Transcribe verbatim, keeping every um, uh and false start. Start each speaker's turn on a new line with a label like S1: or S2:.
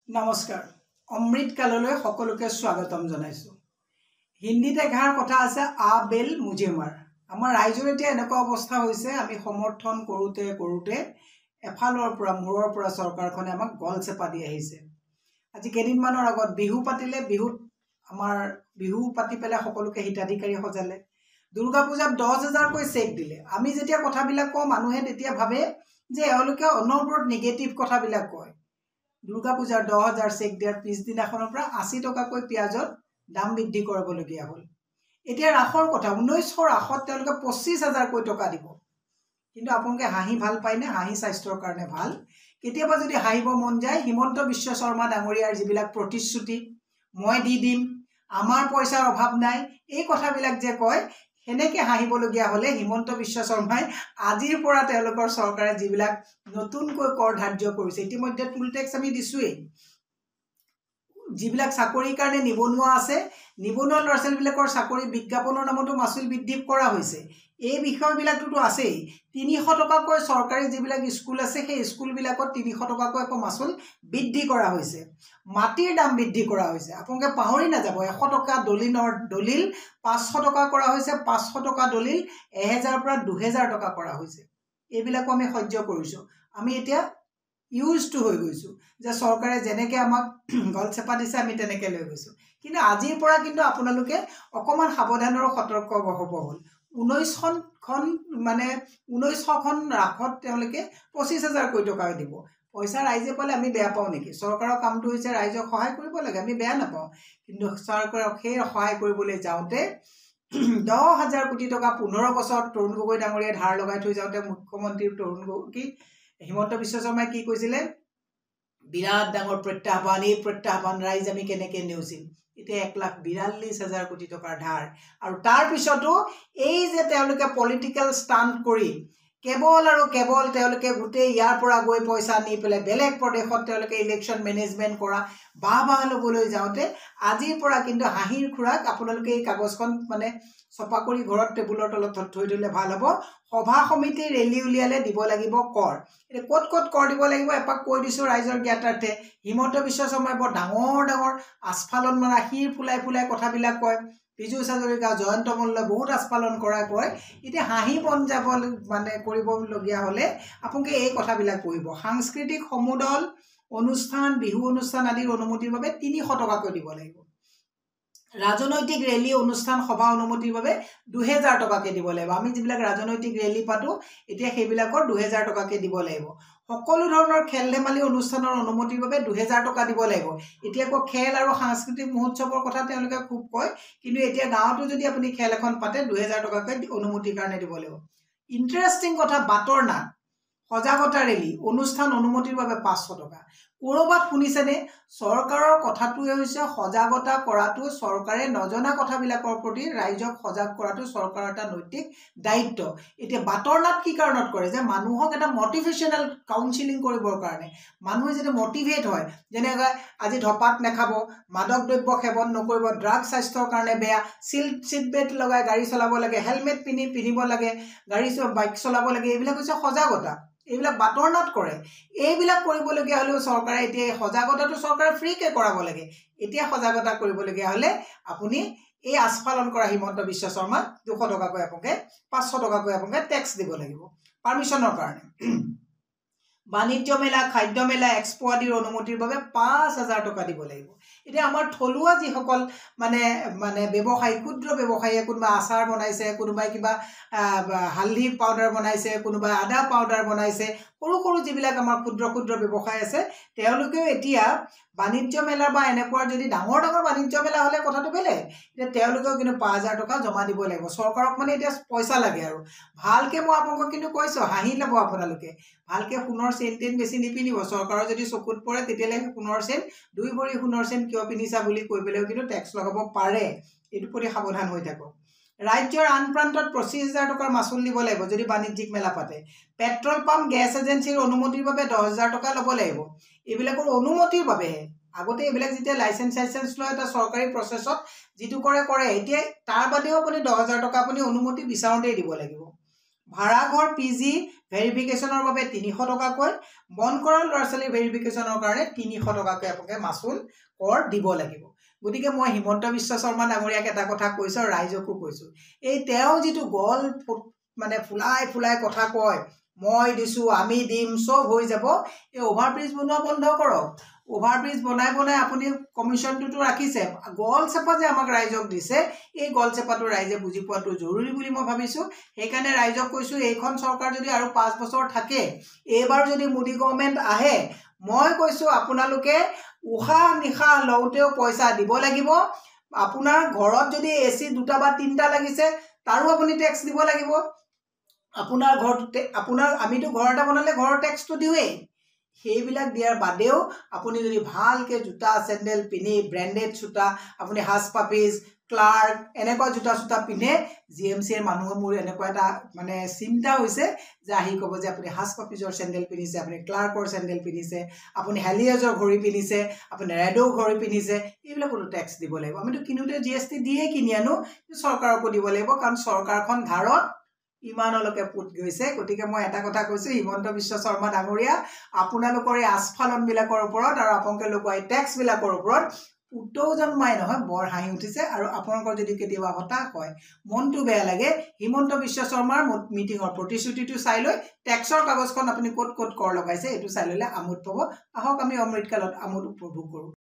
S1: নমস্কাৰ অমৃত কাললৈ সকলোকে স্বাগতম জনাইছো। হিন্দীত এঘাৰ কথা আছে আ বেল মুঝে মাৰ। আমাৰ ৰাইজৰ এতিয়া এনেকুৱা অৱস্থা হৈছে আমি সমৰ্থন কৰোতে কৰোতে এফালৰ পৰা মূৰৰ পৰা চৰকাৰখনে আমাক গল চেপা দি আহিছে। আজি কেইদিনমানৰ আগত বিহু পাতিলে, বিহুত আমাৰ বিহু পাতি পেলাই সকলোকে হিতাধিকাৰী সজালে। দুৰ্গা পূজাত দহ হাজাৰকৈ চেক দিলে। আমি যেতিয়া কথাবিলাক কওঁ মানুহে তেতিয়া ভাবে যে এওঁলোকে অনবৰত নিগেটিভ কথাবিলাক কয়। দুৰ্গা পূজাৰ দহ হাজাৰ চেক দিয়াৰ পিছদিনাখনৰ পৰা আশী টকাকৈ পিঁয়াজৰ দাম বৃদ্ধি কৰিবলগীয়া হ'ল। এতিয়া ৰাসৰ কথা, ঊনৈছশ ৰাসত তেওঁলোকে পঁচিছ হাজাৰকৈ টকা দিব। কিন্তু আপোনালোকে হাঁহি ভাল পায়নে? হাঁহি স্বাস্থ্যৰ কাৰণে ভাল। কেতিয়াবা যদি হাঁহিব মন যায়, হিমন্ত বিশ্ব শৰ্মা ডাঙৰীয়াৰ যিবিলাক প্ৰতিশ্ৰুতি, মই দি দিম, আমাৰ পইচাৰ অভাৱ নাই, এই কথাবিলাক যে কয়, সেনেকৈ হাঁহিবলগীয়া হ'লে হিমন্ত বিশ্ব শৰ্মাই আজিৰ পৰা তেওঁলোকৰ চৰকাৰে যিবিলাক নতুনকৈ কৰ ধাৰ্য কৰিছে, ইতিমধ্যে টুল টেক্স আমি দিছোঁৱেই। যিবিলাক চাকৰিৰ কাৰণে নিবনুৱা আছে, নিবনুৱা ল'ৰা ছোৱালীবিলাকৰ চাকৰি বিজ্ঞাপনৰ নামতো মাচুল বৃদ্ধি কৰা হৈছে। এই বিষয়বিলাকটোতো আছেই। তিনিশ টকাকৈ চৰকাৰী যিবিলাক স্কুল আছে সেই স্কুলবিলাকত তিনিশ টকাকৈ আকৌ মাচুল বৃদ্ধি কৰা হৈছে। মাটিৰ দাম বৃদ্ধি কৰা হৈছে। আপোনালোকে পাহৰি নাযাব, এশ টকা দলিলৰ দলিল পাঁচশ টকা কৰা হৈছে, পাঁচশ টকা দলিল এহেজাৰৰ পৰা দুহেজাৰ টকা কৰা হৈছে। এইবিলাকো আমি সহ্য কৰিছোঁ। আমি এতিয়া ইউজ টু হৈ গৈছোঁ যে চৰকাৰে যেনেকৈ আমাক গল চেপা দিছে আমি তেনেকৈ লৈ গৈছোঁ। কিন্তু আজিৰ পৰা কিন্তু আপোনালোকে অকণমান সাৱধান আৰু সতৰ্ক হ'ব হ'ল। ঊনৈছখন মানে ঊনৈছশখন ৰাসত তেওঁলোকে পঁচিছ হাজাৰকৈ টকা দিব। পইচা ৰাইজে পালে আমি বেয়া পাওঁ নেকি? চৰকাৰৰ কামটো হৈছে ৰাইজক সহায় কৰিব লাগে, আমি বেয়া নাপাওঁ। কিন্তু চৰকাৰক সেই সহায় কৰিবলৈ যাওঁতে দহ হাজাৰ কোটি টকা পোন্ধৰ বছৰত তৰুণ গগৈ ডাঙৰীয়াই ধাৰ লগাই থৈ যাওঁতে মুখ্যমন্ত্ৰী তৰুণ গগৈ হিমন্ত বিশ্ব শৰ্মাই কি কৈছিলে? বিৰাট ডাঙৰ প্ৰত্যাহ্বান, এই প্ৰত্যাহ্বান ৰাইজ আমি কেনেকৈ নেওচিম। এতিয়া এক লাখ বিৰাল্লিছ হাজাৰ কোটি টকাৰ ধাৰ। আৰু তাৰ পিছতো এই যে তেওঁলোকে পলিটিকেল ষ্টাণ্ট কৰি কেৱল আৰু কেৱল তেওঁলোকে গোটেই ইয়াৰ পৰা গৈ পইচা নি পেলাই বেলেগ প্ৰদেশত তেওঁলোকে ইলেকশ্যন মেনেজমেণ্ট কৰা, বাহ বাহ ল'বলৈ যাওঁতে আজিৰ পৰা কিন্তু হাঁহিৰ খুৰাক আপোনালোকে এই কাগজখন মানে চপা কৰি ঘৰত টেবুলৰ তলত থৈ দিলে ভাল হ'ব। সভা সমিতি ৰেলী উলিয়ালে দিব লাগিব কৰ। এতিয়া ক'ত ক'ত কৰ দিব লাগিব এপাক কৈ দিছোঁ ৰাইজৰ জ্ঞাতাৰ্থে। হিমন্ত বিশ্ব শৰ্মাই বৰ ডাঙৰ ডাঙৰ আস্ফালন মাৰা শিৰ ফুলাই ফুলাই কথাবিলাক কয়। পীযুষ হাজৰিকা, জয়ন্ত মল্ল বহুত আস্ফালন কৰাই কয়। এতিয়া হাঁহি বন যাব মানে কৰিবলগীয়া হ'লে আপোনালোকে এই কথাবিলাক কৰিব। সাংস্কৃতিক সমুদল অনুষ্ঠান, বিহু অনুষ্ঠান আদিৰ অনুমতিৰ বাবে তিনিশ টকাকৈ দিব লাগিব। ৰাজনৈতিক ৰেলী অনুষ্ঠান সভা অনুমতিৰ বাবে দুহেজাৰ টকাকৈ দিব লাগিব। আমি যিবিলাক ৰাজনৈতিক ৰেলী পাতোঁ এতিয়া সেইবিলাকৰ দুহেজাৰ টকাকৈ দিব লাগিব। সকলো ধৰণৰ খেল ধেমালি অনুষ্ঠানৰ অনুমতিৰ বাবে দুহেজাৰ টকা দিব লাগিব। এতিয়া আকৌ খেল আৰু সাংস্কৃতিক মহোৎসৱৰ কথা তেওঁলোকে খুব কয়, কিন্তু এতিয়া গাঁৱতো যদি আপুনি খেল এখন পাতে দুহেজাৰ টকাকৈ অনুমতিৰ কাৰণে দিব লাগিব। ইণ্টাৰেষ্টিং কথা, বাটৰ নাট, সজাগতা ৰেলী অনুষ্ঠান অনুমতিৰ বাবে পাঁচশ টকা। ক'ৰবাত শুনিছেনে? চৰকাৰৰ কথাটোৱে হৈছে সজাগতা কৰাটো, চৰকাৰে নজনা কথাবিলাকৰ প্ৰতি ৰাইজক সজাগ কৰাটো চৰকাৰৰ এটা নৈতিক দায়িত্ব। এতিয়া বাটৰ নাট কি কাৰণত কৰে? যে মানুহক এটা মটিভেশ্যনেল কাউন্সিলিং কৰিবৰ কাৰণে, মানুহে যদি মটিভেট হয়, যেনেকৈ আজি ধপাত নাখাব, মাদক দ্ৰব্য সেৱন নকৰিব, ড্ৰাগছ স্বাস্থ্যৰ কাৰণে বেয়া, চিট চিট বেল্ট লগাই গাড়ী চলাব লাগে, হেলমেট পিন্ধি পিন্ধিব লাগে, গাড়ী বাইক চলাব লাগে, এইবিলাক হৈছে সজাগতা। এইবিলাক বাটৰ নাট কৰে। এইবিলাক কৰিবলগীয়া হ'লেও চৰকাৰে এতিয়া এই সজাগতাটো চৰকাৰে ফ্ৰীকৈ কৰাব লাগে। এতিয়া সজাগতা কৰিবলগীয়া হ'লে আপুনি এই আস্ফালন কৰা হিমন্ত বিশ্ব শৰ্মাক দুশ টকাকৈ আপোনালোকে পাঁচশ টকাকৈ আপোনালোকে টেক্স দিব লাগিব পাৰ্মিশ্যনৰ কাৰণে। বাণিজ্য মেলা, খাদ্য মেলা, এক্সপ' আদিৰ অনুমতিৰ বাবে পাঁচ হাজাৰ টকা দিব লাগিব। এতিয়া আমাৰ থলুৱা যিসকল মানে মানে ব্যৱসায়ী, ক্ষুদ্ৰ ব্যৱসায়ীয়ে কোনোবাই আচাৰ বনাইছে, কোনোবাই কিবা হালধি পাউডাৰ বনাইছে, কোনোবাই আদা পাউডাৰ বনাইছে, সৰু সৰু যিবিলাক আমাৰ ক্ষুদ্ৰ ক্ষুদ্ৰ ব্যৱসায় আছে তেওঁলোকেও এতিয়া বাণিজ্য মেলা বা এনেকুৱা যদি ডাঙৰ ডাঙৰ বাণিজ্য মেলা হ'লে কথাটো বেলেগ। এতিয়া তেওঁলোকেও কিন্তু পাঁচ হাজাৰ টকা জমা দিব লাগিব। চৰকাৰক মানে এতিয়া পইচা লাগে আৰু ভালকৈ মই আপোনালোকক কিন্তু কৈছোঁ, হাঁহি ল'ব আপোনালোকে। ভালকৈ সোণৰ চেইন টেইন বেছি নিপিন্ধিব। চৰকাৰৰ যদি চকুত পৰে তেতিয়াহ'লে সোণৰ চেইন, দুই ভৰি সোণৰ চেইন কিয় পিন্ধিছা বুলি কৈ পেলাইও কিন্তু টেক্স লগাব পাৰে। এইটোৰ প্ৰতি সাৱধান হৈ থাকক। ৰাজ্যৰ আন প্ৰান্তত পঁচিছ হাজাৰ টকাৰ মাচুল দিব লাগিব যদি বাণিজ্যিক মেলা পাতে। পেট্ৰল পাম্প, গেছ এজেঞ্চিৰ অনুমতিৰ বাবে দহ হাজাৰ টকা ল'ব লাগিব। এইবিলাকৰ অনুমতিৰ বাবেহে। আগতে এইবিলাক যেতিয়া লাইচেঞ্চ চাইচেঞ্চ লয় এটা চৰকাৰী প্ৰচেছত যিটো কৰে কৰে, এতিয়া তাৰ বাদেও আপুনি দহ হাজাৰ টকা আপুনি অনুমতি বিচাৰোঁতেই দিব লাগিব। ভাড়াঘৰ পি জি ভেৰিফিকেশ্যনৰ বাবে তিনিশ টকাকৈ, বন কৰা ল'ৰা ছোৱালীৰ ভেৰিফিকেশ্যনৰ কাৰণে তিনিশ টকাকৈ আপোনালোকে মাচুল কৰ দিব লাগিব। গতিকে মই হিমন্ত বিশ্ব শৰ্মা ডাঙৰীয়াক এটা কথা কৈছোঁ আৰু ৰাইজকো কৈছোঁ, এই তেওঁ যিটো গল মানে ফুলাই ফুলাই কথা কয়, মই দিছোঁ আমি দিম চব হৈ যাব, এই অভাৰব্ৰিজ বনোৱা বন্ধ কৰক। অভাৰব্ৰিজ বনাই বনাই আপুনি কমিশ্যনটোতো ৰাখিছে, গল চেপা যে আমাক ৰাইজক দিছে, এই গল চেপাটো ৰাইজে বুজি পোৱাটো জৰুৰী বুলি মই ভাবিছোঁ। সেইকাৰণে ৰাইজক কৈছোঁ, এইখন চৰকাৰ যদি আৰু পাঁচ বছৰ থাকে, এইবাৰ যদি মোদী গভৰ্ণমেণ্ট আহে, মই কৈছোঁ আপোনালোকে উশাহ নিশাহ লওঁতেও পইচা দিব লাগিব। আপোনাৰ ঘৰত যদি এ চি দুটা বা তিনিটা লাগিছে, তাৰো আপুনি টেক্স দিব লাগিব। আপোনাৰ ঘৰত আপোনাৰ আমিতো ঘৰ এটা বনালে ঘৰৰ টেক্সটো দিওঁৱেই, সেইবিলাক দিয়াৰ বাদেও আপুনি যদি ভালকৈ জোতা চেণ্ডেল পিন্ধি ব্ৰেণ্ডেড জোতা, আপুনি হাজ পাপিজ ক্লাৰ্ক এনেকুৱা জোতা চোতা পিন্ধে, জি এম চিৰ মানুহ মোৰ এনেকুৱা এটা মানে চিন্তা হৈছে যে আহি ক'ব যে আপুনি হাজ পাপিজৰ চেণ্ডেল পিন্ধিছে, আপুনি ক্লাৰ্কৰ চেণ্ডেল পিন্ধিছে, আপুনি হেলিয়াজৰ ঘড়ী পিন্ধিছে, আপুনি ৰেডৰ ঘড়ী পিন্ধিছে, এইবিলাকতো টেক্স দিব লাগিব। আমিতো কিনোতে জি এছ টি দিয়ে কিনি আনো, চৰকাৰকো দিব লাগিব, কাৰণ চৰকাৰখন ধাৰত ইমানলৈকে পুত গৈছে। গতিকে মই এটা কথা কৈছোঁ, হিমন্ত বিশ্ব শৰ্মা ডাঙৰীয়া, আপোনালোকৰ এই আস্ফালনবিলাকৰ ওপৰত আৰু আপোনালোকে লগোৱা এই টেক্সবিলাকৰ ওপৰত পুতৌ জন্মাই নহয় বৰ হাঁহি উঠিছে। আৰু আপোনালোকৰ যদি কেতিয়াবা হতাশ হয়, মনটো বেয়া লাগে, হিমন্ত বিশ্ব শৰ্মাৰ মিটিঙৰ প্ৰতিশ্ৰুতিটো চাই লৈ টেক্সৰ কাগজখন আপুনি ক'ত ক'ত কৰ লগাইছে এইটো চাই ল'লে আমোদ পাব। আহক আমি অমৃতকালত আমোদ উপভোগ কৰোঁ।